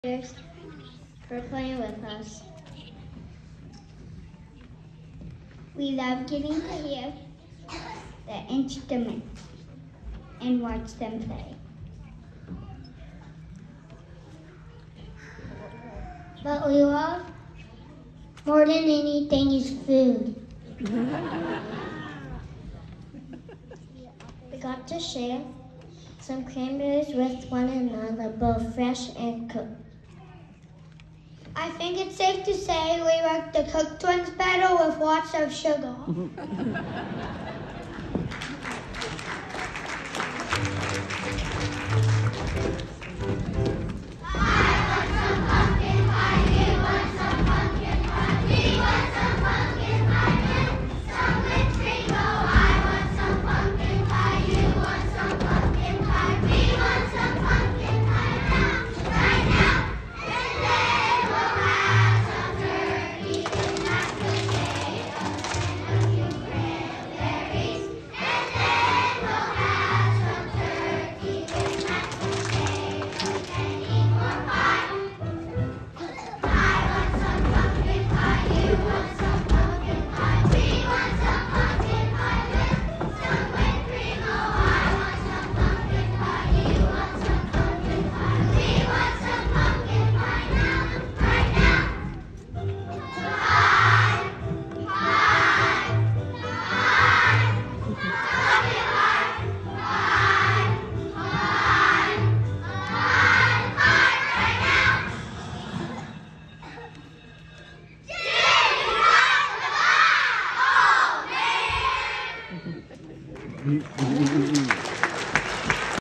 for playing with us. We love getting to hear the instruments and watch them play. But we love more than anything is food. We got to share some cranberries with one another, both fresh and cooked. I think it's safe to say we rocked the cooked ones better with lots of sugar.